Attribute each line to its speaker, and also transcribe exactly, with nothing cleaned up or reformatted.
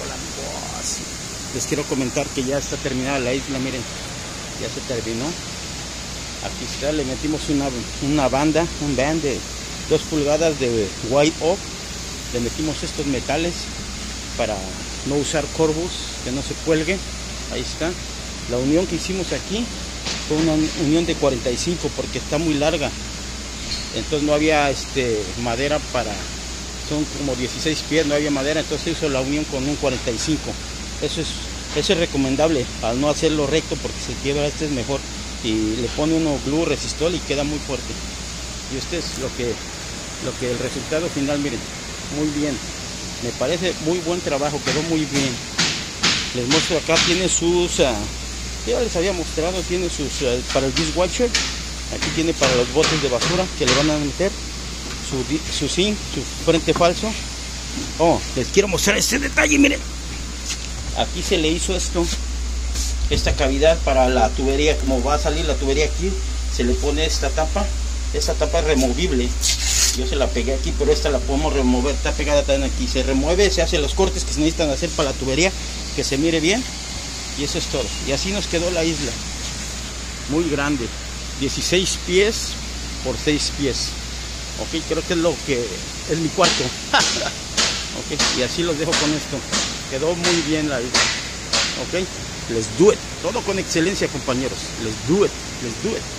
Speaker 1: hola amigos. Les quiero comentar que ya está terminada la isla, miren, ya se terminó. Aquí está, le metimos una, una banda, un band de dos pulgadas de white oak. Le metimos estos metales para no usar corbus, que no se cuelgue. Ahí está. La unión que hicimos aquí fue una unión de cuarenta y cinco porque está muy larga. Entonces no había este, madera para... Son como dieciséis pies, no había madera, entonces se hizo la unión con un cuarenta y cinco. Eso es, eso es recomendable, al no hacerlo recto porque se quiebra. Este es mejor. Y le pone uno glue resistol y queda muy fuerte. Y este es lo que, lo que el resultado final, miren, muy bien. Me parece muy buen trabajo, quedó muy bien. Les muestro acá, tiene sus, uh, ya les había mostrado, tiene sus, uh, para el dishwasher. Aquí tiene para los botes de basura que le van a meter su, su zinc, su frente falso. Oh, les quiero mostrar este detalle, miren. Aquí se le hizo esto, esta cavidad para la tubería. Como va a salir la tubería aquí, se le pone esta tapa. Esta tapa es removible. Yo se la pegué aquí, pero esta la podemos remover. Está pegada también aquí. Se remueve, se hace los cortes que se necesitan hacer para la tubería, que se mire bien. Y eso es todo. Y así nos quedó la isla. Muy grande. dieciséis pies por seis pies. Ok, creo que es lo que es mi cuarto. Ok, y así los dejo con esto. Quedó muy bien la isla. Ok, let's do it. Todo con excelencia, compañeros. Let's do it. Let's do it.